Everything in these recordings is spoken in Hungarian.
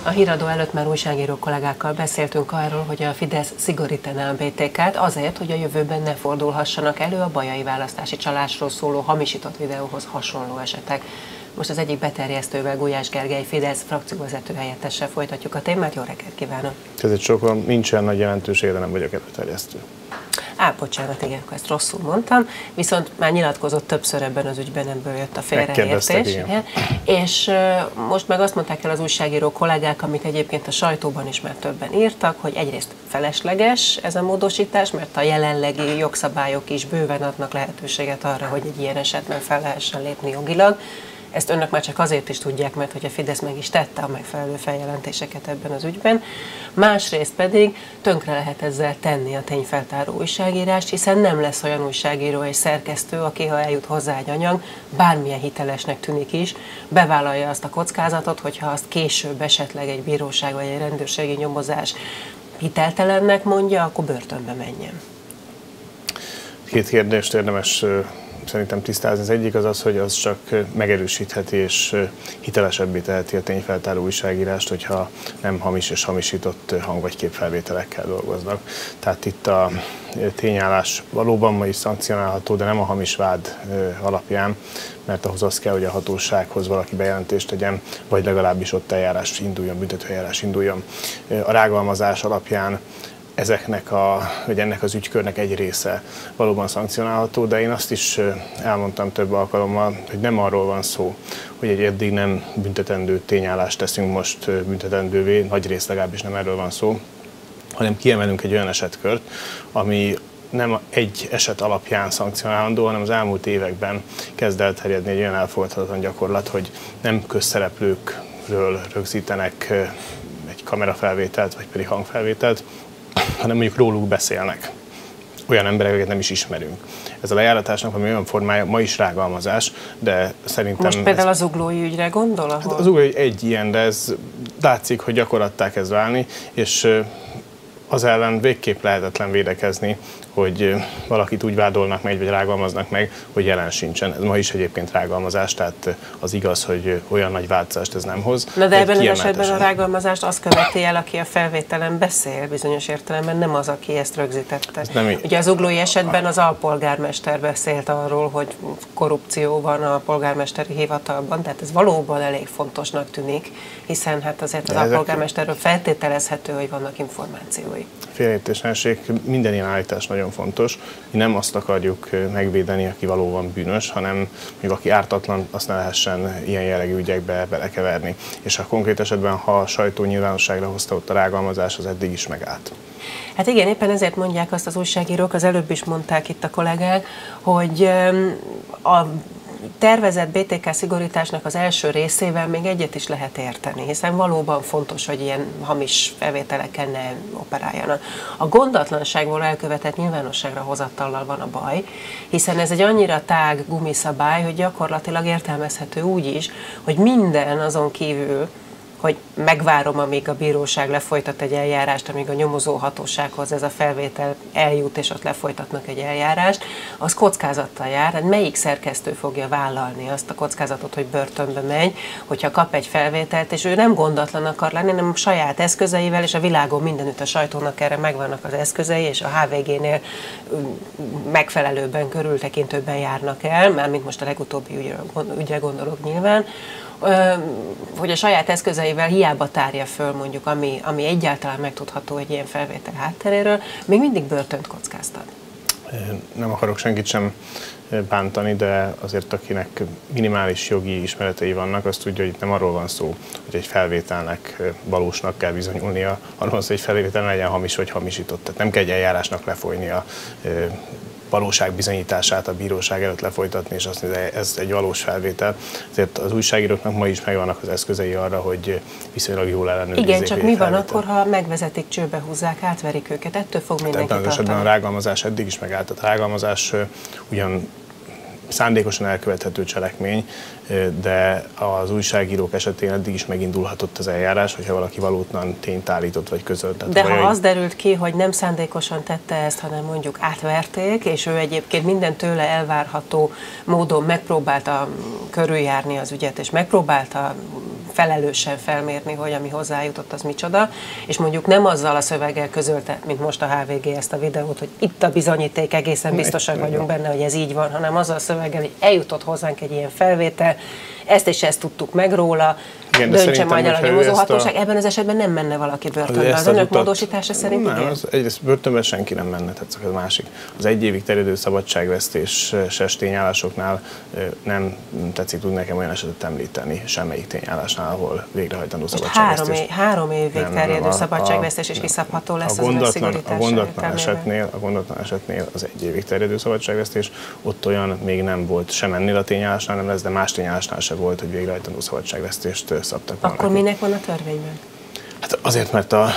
A híradó előtt már újságíró kollégákkal beszéltünk arról, hogy a Fidesz szigorítaná a BTK-t azért, hogy a jövőben ne fordulhassanak elő a bajai választási csalásról szóló hamisított videóhoz hasonló esetek. Most az egyik beterjesztővel, Gulyás Gergely Fidesz frakcióvezető helyettessel folytatjuk a témát. Jó reggelt kívánok! Ez sokan nincs olyan nagy jelentősége, de nem vagyok beterjesztő. Bocsánat, igen, ezt rosszul mondtam, viszont már nyilatkozott többször ebben az ügyben, ebből jött a félreértés. Igen. És most meg azt mondták el az újságíró kollégák, amit egyébként a sajtóban is már többen írtak, hogy egyrészt felesleges ez a módosítás, mert a jelenlegi jogszabályok is bőven adnak lehetőséget arra, hogy egy ilyen esetben fel lehessen lépni jogilag. Ezt önök már csak azért is tudják, mert hogy a Fidesz meg is tette a megfelelő feljelentéseket ebben az ügyben. Másrészt pedig tönkre lehet ezzel tenni a tényfeltáró újságírást, hiszen nem lesz olyan újságíró és szerkesztő, aki, ha eljut hozzá egy anyag, bármilyen hitelesnek tűnik is, bevállalja azt a kockázatot, hogyha azt később esetleg egy bíróság vagy egy rendőrségi nyomozás hiteltelennek mondja, akkor börtönbe menjen. Két kérdést érdemes szerintem tisztázni. Az egyik az, hogy az csak megerősítheti és hitelesebbé teheti a tényfeltáró újságírást, hogyha nem hamis és hamisított hang- vagy képfelvételekkel dolgoznak. Tehát itt a tényállás valóban ma is szankcionálható, de nem a hamis vád alapján, mert ahhoz az kell, hogy a hatósághoz valaki bejelentést tegyen, vagy legalábbis ott eljárás induljon, büntetőeljárás induljon. A rágalmazás alapján ennek az ügykörnek egy része valóban szankcionálható, de én azt is elmondtam több alkalommal, hogy nem arról van szó, hogy egy eddig nem büntetendő tényállást teszünk most büntetendővé, nagy rész legalábbis nem erről van szó, hanem kiemelünk egy olyan esetkört, ami nem egy eset alapján szankcionálandó, hanem az elmúlt években kezd elterjedni egy olyan elfogadhatatlan gyakorlat, hogy nem közszereplőkről rögzítenek egy kamerafelvételt, vagy pedig hangfelvételt, hanem mondjuk róluk beszélnek. Olyan embereket nem is ismerünk. Ez a lejáratásnak valami olyan formája, ma is rágalmazás, de szerintem... Most például az Zuglói ügyre gondol? Hát az Zuglói egy ilyen, de ez látszik, hogy gyakorlattá kezd válni, és az ellen végképp lehetetlen védekezni, hogy valakit úgy vádolnak meg, vagy rágalmaznak meg, hogy jelen sincsen. Ez ma is egyébként rágalmazás, tehát az igaz, hogy olyan nagy változást ez nem hoz. Na de ebben az esetben a rágalmazást azt követi el, aki a felvételen beszél, bizonyos értelemben, nem az, aki ezt rögzítette. Ugye az Zuglói esetben az alpolgármester beszélt arról, hogy korrupció van a polgármesteri hivatalban, tehát ez valóban elég fontosnak tűnik, hiszen hát azért az alpolgármesterről feltételezhető, hogy vannak információi. Félreértéstelenség, minden ilyen állítás nagyon fontos. Mi nem azt akarjuk megvédeni, aki valóban bűnös, hanem még aki ártatlan, azt ne lehessen ilyen jellegű ügyekbe belekeverni. És a konkrét esetben, ha a sajtó nyilvánosságra hozta ott a rágalmazás, az eddig is megállt. Hát igen, éppen ezért mondják azt az újságírók, az előbb is mondták itt a kollégák, hogy a tervezett BTK szigorításnak az első részével még egyet is lehet érteni, hiszen valóban fontos, hogy ilyen hamis felvételekkel ne operáljanak. A gondatlanságból elkövetett nyilvánosságra hozattallal van a baj, hiszen ez egy annyira tág gumiszabály, hogy gyakorlatilag értelmezhető úgy is, hogy minden azon kívül, hogy megvárom, amíg a bíróság lefolytat egy eljárást, amíg a nyomozó hatósághoz ez a felvétel eljut, és ott lefolytatnak egy eljárást, az kockázattal jár. Hát melyik szerkesztő fogja vállalni azt a kockázatot, hogy börtönbe megy, hogyha kap egy felvételt, és ő nem gondatlan akar lenni, hanem saját eszközeivel, és a világon mindenütt a sajtónak erre megvannak az eszközei, és a HVG-nél megfelelőbben, körültekintőbben járnak el, mármint most a legutóbbi ügyre gondolok nyilván, hogy a saját eszközeivel hiába tárja föl mondjuk, ami egyáltalán megtudható egy ilyen felvétel hátteréről, még mindig börtönt kockáztat. Nem akarok senkit sem bántani, de azért akinek minimális jogi ismeretei vannak, azt tudja, hogy itt nem arról van szó, hogy egy felvételnek valósnak kell bizonyulnia, arról van szó, hogy egy felvétel legyen hamis vagy hamisított. Tehát nem kell egy eljárásnak lefolynia, valóság bizonyítását a bíróság előtt lefolytatni, és azt mondja, hogy ez egy valós felvétel. Ezért az újságíróknak ma is megvannak az eszközei arra, hogy viszonylag jól ellenőrizzék. Igen, csak mi van akkor, ha megvezetik, csőbe húzzák, átverik őket? Ettől fog mindenki tartani. Ebben az esetben a rágalmazás eddig is megállt. A rágalmazás ugyan szándékosan elkövethető cselekmény, de az újságírók esetén eddig is megindulhatott az eljárás, hogyha valaki valótlan tényt állított vagy közölt. De ha az derült ki, hogy nem szándékosan tette ezt, hanem mondjuk átverték, és ő egyébként minden tőle elvárható módon megpróbálta körüljárni az ügyet, és megpróbálta felelősen felmérni, hogy ami hozzájutott, az micsoda, és mondjuk nem azzal a szöveggel közölte, mint most a HVG ezt a videót, hogy itt a bizonyíték, egészen biztosak vagyunk benne, hogy ez így van, hanem azzal a szöveggel, hogy eljutott hozzánk egy ilyen felvétel, ezt és ezt tudtuk meg róla, igen, döntse majd el a nyomozóhatóság. Ebben az esetben nem menne valaki börtönbe. Az önök módosítása szerint nem, igen? Egyrészt börtönbe senki nem menne, tehát ez másik. Az 1 évig terjedő szabadságvesztéses tényállásoknál nem tetszik tudni nekem olyan esetet említeni, semmelyik tényállásnál, ahol végrehajtandó szabadságvesztés. 3 évig terjedő szabadságvesztés is kiszabható lesz az önök szigorítása. A gondatlan esetnél az 1 évig terjedő szabadságvesztés, ott olyan még nem volt sem ennél a tényállásnál, nem lesz, de más tényállásnál se volt, hogy végrehajtandó szabadságvesztést szabtak volna. Akkor minek van a törvényben? Hát azért, mert a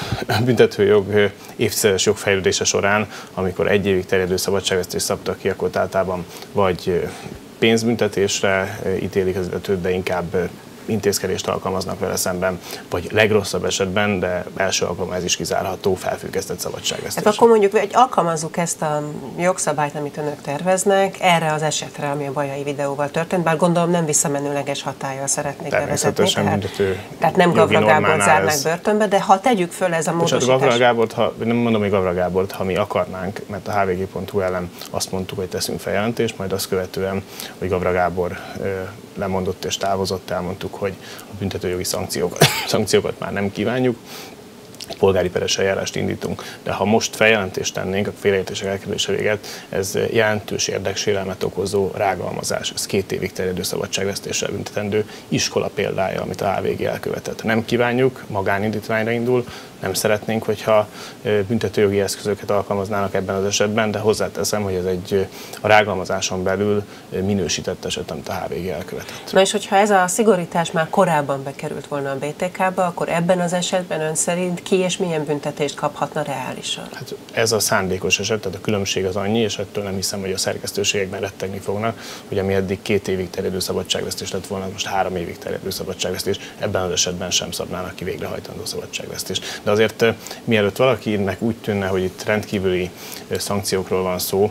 büntetőjog évtizedes jogfejlődése során, amikor 1 évig terjedő szabadságvesztést szabtak ki, akkor általában vagy pénzbüntetésre ítélik az illetőt, de inkább intézkedést alkalmaznak vele szemben, vagy legrosszabb esetben, de első alkalommal ez is kizárható, felfüggesztett szabadságvesztés. Hát akkor mondjuk, hogy alkalmazzuk ezt a jogszabályt, amit önök terveznek, erre az esetre, ami a Bajai videóval történt, bár gondolom nem visszamenőleges hatállyal szeretnék bevezetni. Tehát nem Gavra Gábort zárnák börtönbe, de ha tegyük föl ez a módosítás. Gavra Gábort, nem mondom, hogy Gavra Gábort, ha mi akarnánk, mert a hvg.hu ellen azt mondtuk, hogy teszünk feljelentést, majd azt követően, hogy Gavra Gábor lemondott és távozott, elmondtuk, hogy a büntetőjogi szankciókat már nem kívánjuk, polgári peres eljárást indítunk. De ha most feljelentést tennénk, a félreértések elkerülése véget, ez jelentős érdeksérelmet okozó rágalmazás. Ez 2 évig terjedő szabadságvesztéssel büntetendő iskola példája, amit a HVG elkövetett. Nem kívánjuk, magánindítványra indul, nem szeretnénk, hogyha büntetőjogi eszközöket alkalmaznának ebben az esetben, de hozzáteszem, hogy ez a rágalmazáson belül minősített eset, amit a HVG elkövetett. Na és hogyha ez a szigorítás már korábban bekerült volna a BTK-ba, akkor ebben az esetben ön szerint ki és milyen büntetést kaphatna reálisan? Hát ez a szándékos eset, tehát a különbség az annyi, és ettől nem hiszem, hogy a szerkesztőségekben rettegni fognak, hogy ami eddig 2 évig terjedő szabadságvesztés lett volna, most 3 évig terjedő szabadságvesztés, ebben az esetben sem szabnának ki végrehajtandó szabadságvesztést. De azért mielőtt valakinek úgy tűnne, hogy itt rendkívüli szankciókról van szó,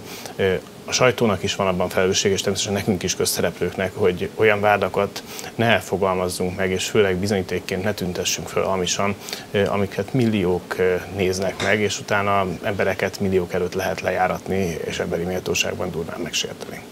a sajtónak is van abban felelősség, és természetesen nekünk is közszereplőknek, hogy olyan vádakat ne fogalmazzunk meg, és főleg bizonyítékként ne tüntessünk föl hamisan, amiket milliók néznek meg, és utána embereket milliók előtt lehet lejáratni, és emberi méltóságban durván megsérteni.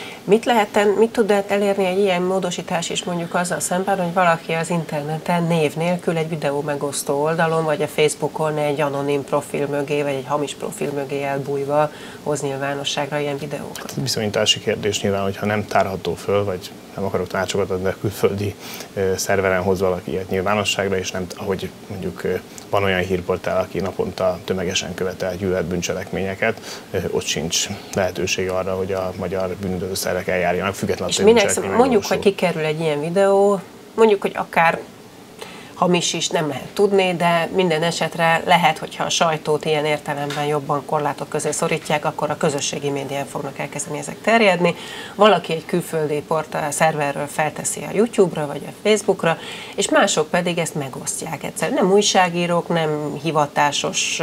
Mit tud elérni egy ilyen módosítás is mondjuk azzal szemben, hogy valaki az interneten név nélkül egy videó megosztó oldalon, vagy a Facebookon egy anonim profil mögé, vagy egy hamis profil mögé elbújva hoz nyilvánosságra ilyen videókat? Viszonyítási kérdés nyilván, hogyha nem tárható föl, vagy nem akarok tanácsokat adni, de külföldi szerveren hoz valaki ilyet nyilvánosságra, és nem, ahogy mondjuk van olyan hírportál, aki naponta tömegesen követel gyűlöletbűncselekményeket, ott sincs lehetőség arra, hogy a magyar bűnüldöző szervek eljárjanak, függetlenül attól, hogy mondjuk, hogy kikerül egy ilyen videó, mondjuk, hogy akár hamis is, nem lehet tudni, de minden esetre lehet, hogyha a sajtót ilyen értelemben jobban korlátok közé szorítják, akkor a közösségi médián fognak elkezdeni ezek terjedni. Valaki egy külföldi portál szerverről felteszi a YouTube-ra vagy a Facebookra, és mások pedig ezt megosztják egyszerűen. Nem újságírók, nem hivatásos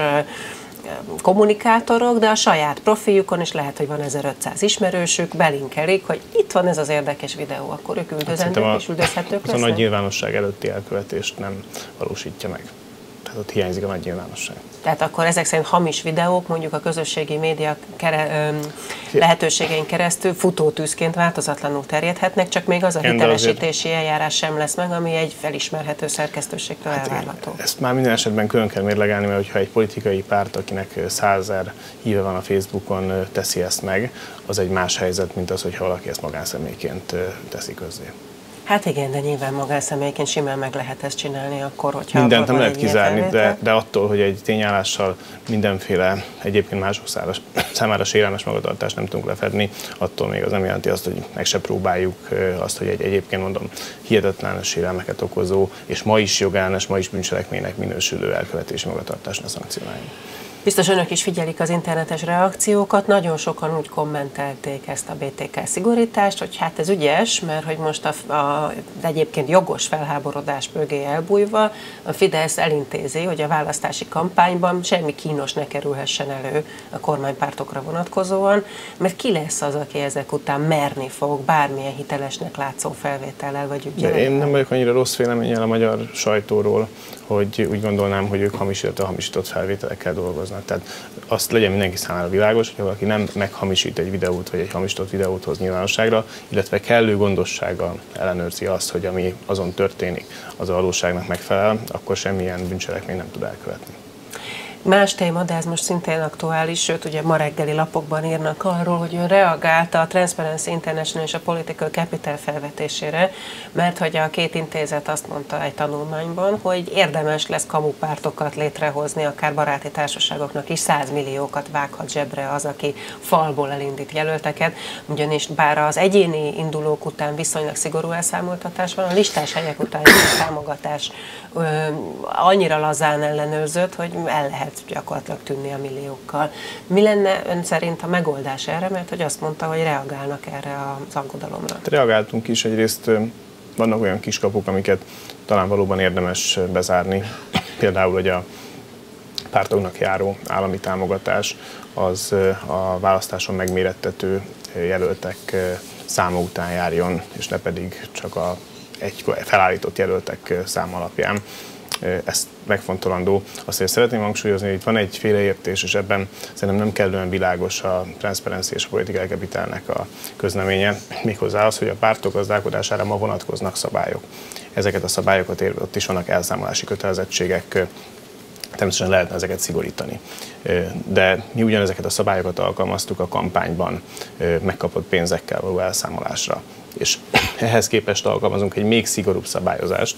kommunikátorok, de a saját profiljukon is lehet, hogy van 1500 ismerősük, belinkelik, hogy itt van ez az érdekes videó, akkor ők üldözendők és üldözhetők lesznek. A nagy nyilvánosság előtti elkövetést nem valósítja meg. Tehát ott hiányzik a nagy nyilvánosság. Tehát akkor ezek szerint hamis videók mondjuk a közösségi média lehetőségein keresztül futótűzként változatlanul terjedhetnek, csak még az a hitelesítési eljárás sem lesz meg, ami egy felismerhető szerkesztőségtől elvárható. Ezt már minden esetben külön kell mérlegelni, mert hogyha egy politikai párt, akinek 100 000 híve van a Facebookon, teszi ezt meg, az egy más helyzet, mint az, hogyha valaki ezt magánszemélyként teszi közzé. Hát igen, de nyilván magánszemélyként simán meg lehet ezt csinálni akkor, hogyha... Mindent nem lehet kizárni, de attól, hogy egy tényállással mindenféle egyébként mások számára sérelmes magatartást nem tudunk lefedni, attól még az nem jelenti azt, hogy meg se próbáljuk azt, hogy egy egyébként mondom hihetetlen sérelmeket okozó, és ma is jogellenes, ma is bűncselekménynek minősülő elkövetési magatartást ne szankcionálni. Biztos önök is figyelik az internetes reakciókat, nagyon sokan úgy kommentelték ezt a BTK szigorítást, hogy hát ez ügyes, mert hogy most a egyébként jogos felháborodás mögé elbújva a Fidesz elintézi, hogy a választási kampányban semmi kínos ne kerülhessen elő a kormánypártokra vonatkozóan, mert ki lesz az, aki ezek után merni fog bármilyen hitelesnek látszó felvétellel vagy ügyel. Én nem vagyok annyira rossz véleménnyel a magyar sajtóról, hogy úgy gondolnám, hogy ők hamisított felvételekkel dolgoznak. Tehát azt legyen mindenki számára világos, hogy valaki nem meghamisít egy videót, vagy egy hamisított videót hoz nyilvánosságra, illetve kellő gondossággal ellenőrzi azt, hogy ami azon történik, az a valóságnak megfelel, akkor semmilyen bűncselekményt nem tud elkövetni. Más téma, de ez most szintén aktuális, sőt ugye ma reggeli lapokban írnak arról, hogy ön reagálta a Transparency International és a Political Capital felvetésére, mert hogy a két intézet azt mondta egy tanulmányban, hogy érdemes lesz kamupártokat létrehozni, akár baráti társaságoknak is 100 milliókat vághat zsebre az, aki falból elindít jelölteket, ugyanis bár az egyéni indulók után viszonylag szigorú elszámoltatás van, a listás helyek után a támogatás annyira lazán ellenőrzött, hogy el lehet gyakorlatilag tűnni a milliókkal. Mi lenne ön szerint a megoldás erre, mert hogy azt mondta, hogy reagálnak erre az aggodalomra? Reagáltunk is, egyrészt vannak olyan kiskapuk, amiket talán valóban érdemes bezárni. Például, hogy a pártoknak járó állami támogatás az a választáson megmérettető jelöltek száma után járjon, és ne pedig csak egy felállított jelöltek szám alapján. Ez megfontolandó. Azt, hogy szeretném hangsúlyozni, hogy itt van egy félreértés, és ebben szerintem nem kellően világos a Transparency és a Political Capitalnek a közleménye, méghozzá az, hogy a pártok gazdálkodására ma vonatkoznak szabályok. Ezeket a szabályokat érve ott is vannak elszámolási kötelezettségek, természetesen lehetne ezeket szigorítani. De mi ugyanezeket a szabályokat alkalmaztuk a kampányban megkapott pénzekkel való elszámolásra. És ehhez képest alkalmazunk egy még szigorúbb szabályozást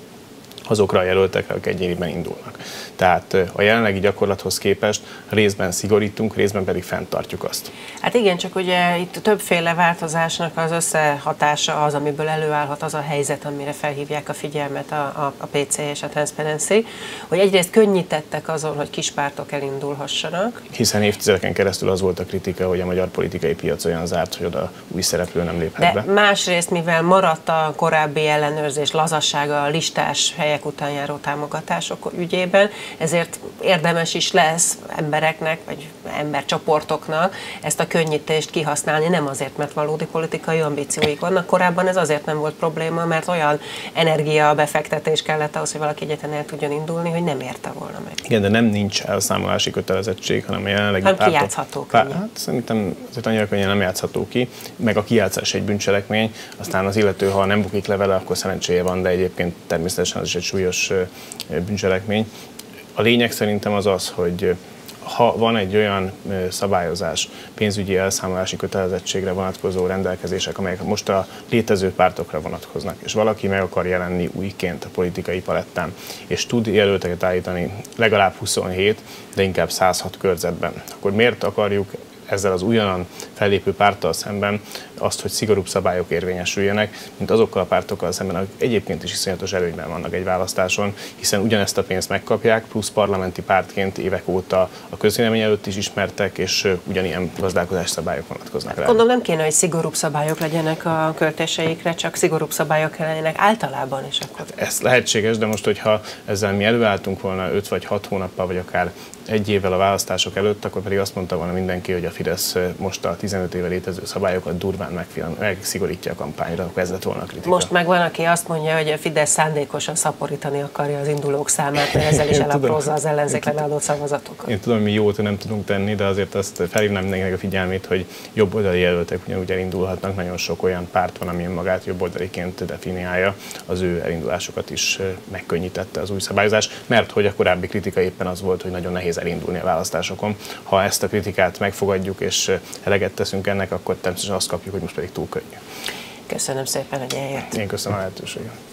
azokra a jelöltekre, akik egyéniben indulnak. Tehát a jelenlegi gyakorlathoz képest részben szigorítunk, részben pedig fenntartjuk azt. Hát igen, csak ugye itt többféle változásnak az összehatása az, amiből előállhat az a helyzet, amire felhívják a figyelmet a PC és a Transparency, hogy egyrészt könnyítettek azon, hogy kispártok elindulhassanak. Hiszen évtizedeken keresztül az volt a kritika, hogy a magyar politikai piac olyan zárt, hogy oda új szereplő nem léphet be. De másrészt, mivel maradt a korábbi ellenőrzés lazassága a listás helyek után járó támogatások ügyében, ezért érdemes is lesz embereknek, vagy embercsoportoknak ezt a könnyítést kihasználni, nem azért, mert valódi politikai ambícióik vannak. Korábban ez azért nem volt probléma, mert olyan energiabefektetés kellett ahhoz, hogy valaki egyetlen el tudjon indulni, hogy nem érte volna meg. Igen, de nem nincs elszámolási kötelezettség, hanem a jelenlegi pártok... kijátszható könnyen. Hát szerintem azért annyira könnyen nem játszható ki, meg a kijátszás egy bűncselekmény, aztán az illető, ha nem bukik le vele, akkor szerencséje van, de egyébként természetesen az is egy súlyos bűncselekmény. A lényeg szerintem az, hogy ha van egy olyan szabályozás, pénzügyi elszámolási kötelezettségre vonatkozó rendelkezések, amelyek most a létező pártokra vonatkoznak, és valaki meg akar jelenni újként a politikai palettán, és tud jelölteket állítani legalább 27, de inkább 106 körzetben, akkor miért akarjuk ezzel az újonnan fellépő párttal szemben azt, hogy szigorúbb szabályok érvényesüljenek, mint azokkal a pártokkal szemben, akik egyébként is iszonyatos előnyben vannak egy választáson, hiszen ugyanezt a pénzt megkapják, plusz parlamenti pártként évek óta a közvélemény előtt is ismertek, és ugyanilyen gazdálkodási szabályok vonatkoznak rá. Gondolom nem kéne, hogy szigorúbb szabályok legyenek a költéseikre, csak szigorúbb szabályok lennének általában is akkor. Hát ez lehetséges, de most, hogyha ezzel mi előálltunk volna 5 vagy 6 hónappal, vagy akár egy évvel a választások előtt, akkor pedig azt mondta volna mindenki, hogy a Fidesz most a 15 éve létező szabályokat durván megszigorítja a kampányra, akkor ez lett volna a kritika. Most meg van, aki azt mondja, hogy a Fidesz szándékosan szaporítani akarja az indulók számát, mert ezzel is elaprózza az ellenzékre leadott szavazatokat. Én tudom, hogy mi jót nem tudunk tenni, de azért azt felhívnám mindenkinek a figyelmét, hogy jobboldali jelöltek ugyanúgy elindulhatnak. Nagyon sok olyan párt van, ami magát jobboldaliként definiálja. Az ő elindulásokat is megkönnyítette az új szabályozás, mert hogy a korábbi kritika éppen az volt, hogy nagyon nehéz elindulni a választásokon. Ha ezt a kritikát megfogadjuk és eleget teszünk ennek, akkor természetesen azt kapjuk, hogy most pedig túl könnyű. Köszönöm szépen, hogy eljött. Én köszönöm a lehetőséget.